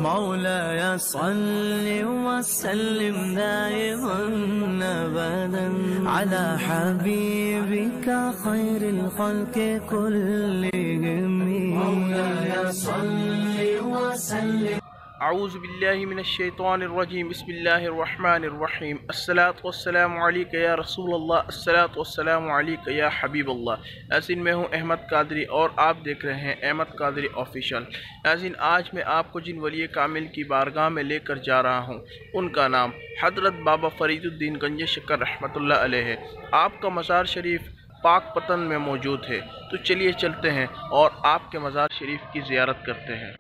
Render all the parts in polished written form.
مولاي صل وسلم دائما أبدا على حبيبك خير الخلق كلهم مولاي صل وسلم अऊज़ु बिल्लाहि मिनश्शैतानिर्रजीम बिस्मिल्लाहिर्रहमानिर्रहीम अस्सलातु वस्सलामु अलैका या रसूलल्लाह अस्सलातु वस्सलामु अलैका या हबीबल्लाह। नाज़रीन, मैं हूं अहमद कादरी और आप देख रहे हैं अहमद कादरी ऑफिशियल। नाज़रीन, आज मैं आपको जिन वली कामिल की बारगाह में लेकर जा रहा हूं उनका नाम हज़रत बाबा फरीदुद्दीन गंज शक्कर रहमतुल्लाह अलैह है। आपका मज़ार शरीफ पाकपतन में मौजूद है। तो चलिए चलते हैं और आपके मज़ार शरीफ की ज़ियारत करते हैं।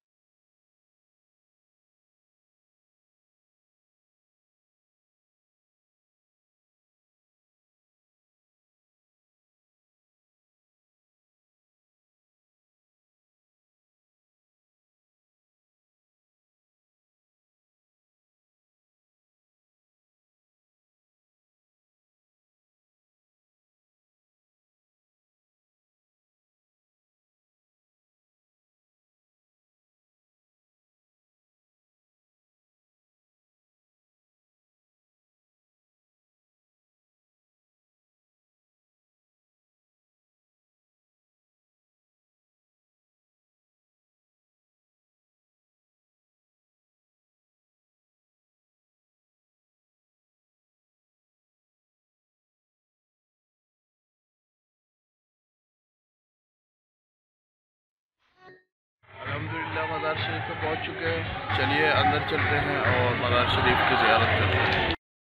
अल्हम्दुलिल्लाह मज़ार शरीफ में पहुंच चुके हैं। चलिए अंदर चलते हैं और मज़ार शरीफ की ज़ियारत करते हैं।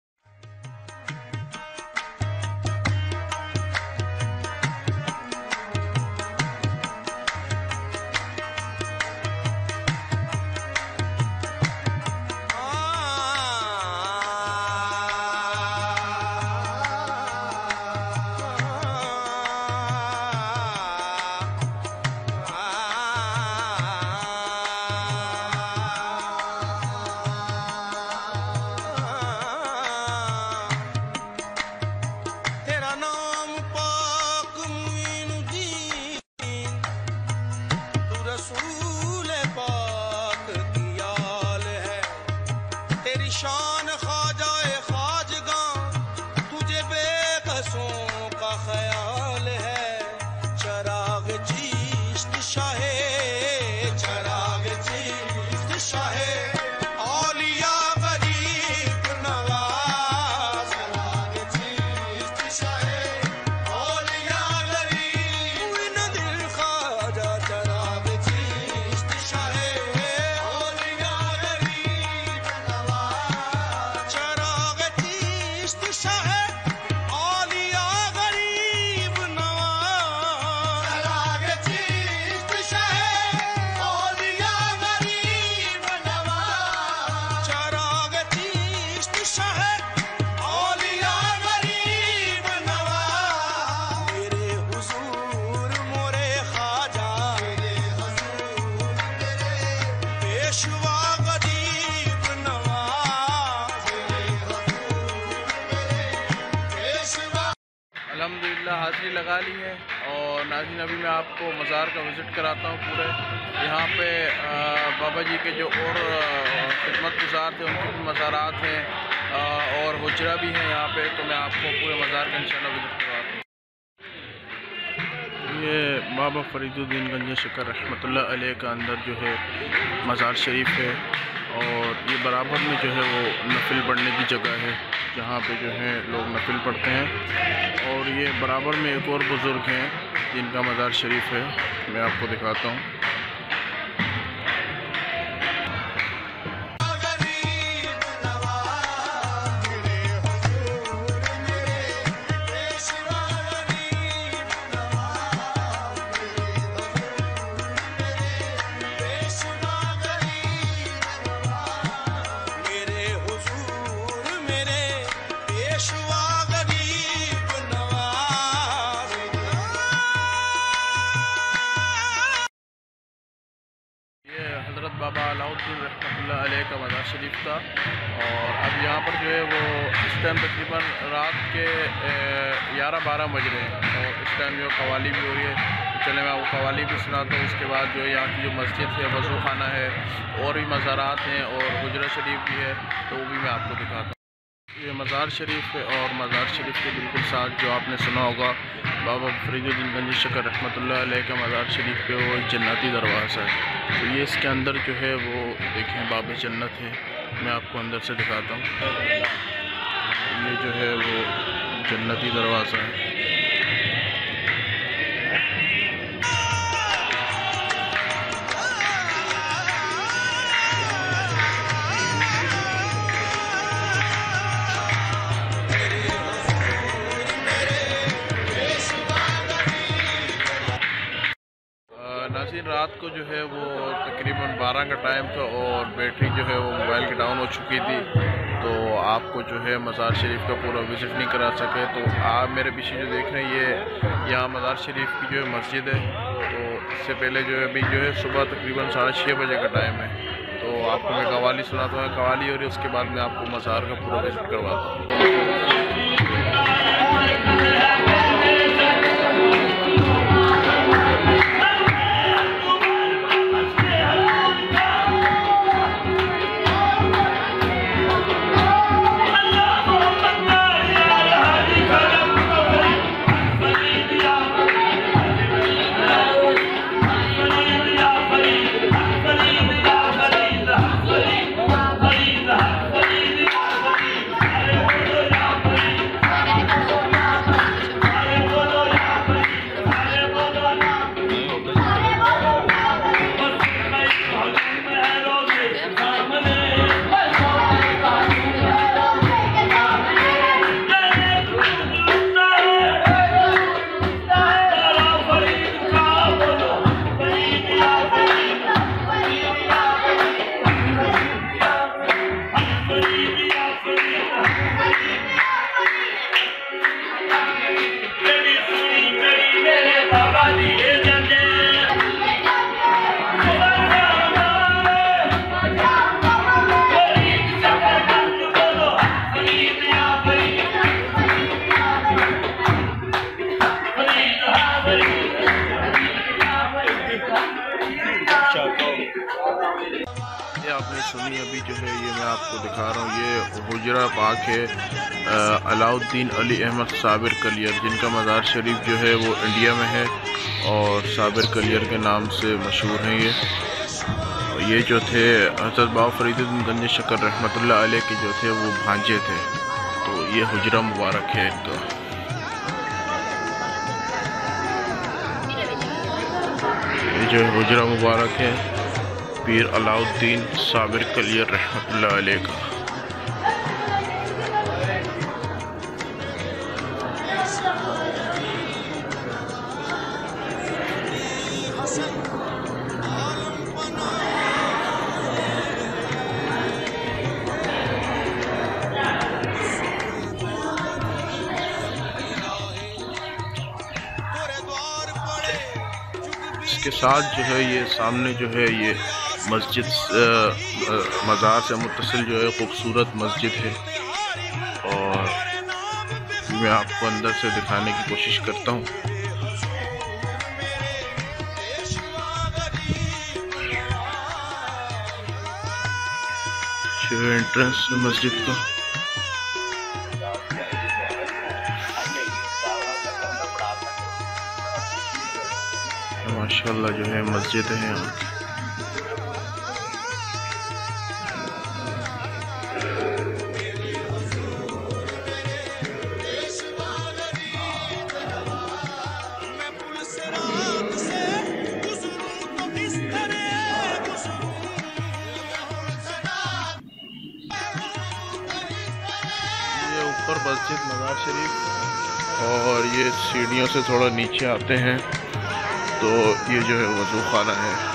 शान ख्वाजाए ख्वाजगां तुझे बेकसों का ख्याल है। चराग चिश्त शाहे चराग चिश्त शाहे औलिया गरीब नवाज चराग चिश्त शाहे औलिया गरीब न दिल ख्वाजा चराग चिश्त शाहे औलिया गरीब नवाज चराग चिश्त शाहे औलिया गरीब नवाज चराग चिश्त शाहे औलिया गरीब नवाज चराग चिश्त शाहे औलिया गरीब नवाज मेरे हुजूर मोरे ख्वाजा मेरे हुजूर मेरे पेशवा गरीब नवाज मेरे हुजूर मेरे पेशवा। अल्हम्दुलिल्लाह हाज़िरी लगा ली है और नाज़रीन अभी मैं आपको मज़ार का विज़िट कराता हूँ पूरे। यहाँ पे बाबा जी के जो और खिदमत गुज़ार थे उनके भी मज़ारात हैं और हुजरा भी हैं यहाँ पे। तो मैं आपको पूरे मज़ार का इंशाअल्लाह विज़िट करवाता हूँ। ये बाबा फरीदुद्दीन गंज शक्कर रहमतुल्लाह अलैह का अंदर जो है मज़ार शरीफ है और ये बराबर में जो है वो नफिल पढ़ने की जगह है जहाँ पे जो है लोग नफिल पढ़ते हैं। और ये बराबर में एक और बुज़ुर्ग हैं जिनका मज़ार शरीफ है, मैं आपको दिखाता हूँ। हज़रत बाबा अलाउद्दीन रहमतुल्लाह अलैह का मज़ार शरीफ था। और अब यहाँ पर जो है वो इस टाइम तकरीबन रात के 11-12 बज रहे हैं और इस टाइम जो कवाली भी हो रही है। चले मैं आपको कवाली भी सुनाता हूँ। उसके बाद जो है यहाँ की जो मस्जिद है, वज़ू खाना है, और भी मज़ारात हैं और हुजरा शरीफ भी है, तो वो भी मैं आपको दिखाता हूँ। ये मज़ार शरीफ है और मज़ार शरीफ के बिल्कुल साथ जो आपने सुना होगा बाबा फरीदुद्दीन गंजी शकर रहमतुल्लाह अलैह का मज़ार शरीफ पे वो जन्नती दरवाज़ा है। तो ये इसके अंदर जो है वो देखें बाब जन्नत है, मैं आपको अंदर से दिखाता हूँ। ये जो है वो जन्नती दरवाज़ा है। नाज़रीन, रात को जो है वो तकरीबन 12 का टाइम था और बैटरी जो है वो मोबाइल की डाउन हो चुकी थी, तो आपको जो है मज़ार शरीफ का पूरा विज़िट नहीं करा सके। तो आप मेरे पीछे जो देख रहे हैं ये यहाँ मज़ार शरीफ की जो है मस्जिद है। तो इससे पहले जो है अभी जो है सुबह तकरीबन 6:30 बजे का टाइम है, तो आपको मैं कवाली सुनाता हूँ, कवाली हो रही है, उसके बाद मैं आपको मज़ार का पूरा विज़िट करवाता हूँ। ये आपने सुनी अभी जो है ये मैं आपको दिखा रहा हूँ, ये हुजरा पाक है अलाउद्दीन अली अहमद साबिर कलियर, जिनका मज़ार शरीफ जो है वो इंडिया में है और साबिर कलियर के नाम से मशहूर हैं। ये जो थे हज़रत बाबा फरीदुद्दीन गंजी शकर रहमतुल्लाह अलैह के जो थे वो भांजे थे। तो ये हुजरा मुबारक है इनका। ये जो हुजरा मुबारक है पीर अलाउद्दीन साबिर कलियर रहमतुल्लाह अलैह का। इसके साथ जो है ये सामने जो है ये मस्जिद मज़ार से मुत्तसिल जो है खूबसूरत मस्जिद है, और मैं आपको अंदर से दिखाने की कोशिश करता हूँ। जो एंट्रेंस मस्जिद का माशाल्लाह जो है मस्जिद है यहाँ की। ऊपर मस्जिद मज़ार शरीफ, और ये सीढ़ियों से थोड़ा नीचे आते हैं तो ये जो है वज़ू खाना है।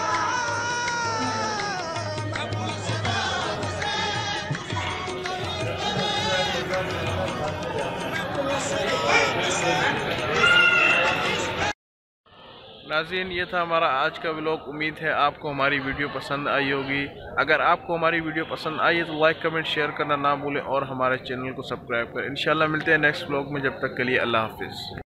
नाज़रीन, ये था हमारा आज का व्लॉग। उम्मीद है आपको हमारी वीडियो पसंद आई होगी। अगर आपको हमारी वीडियो पसंद आई है तो लाइक कमेंट शेयर करना ना भूलें और हमारे चैनल को सब्सक्राइब करें। इंशाल्लाह मिलते हैं नेक्स्ट व्लॉग में, जब तक के लिए अल्लाह हाफिज़।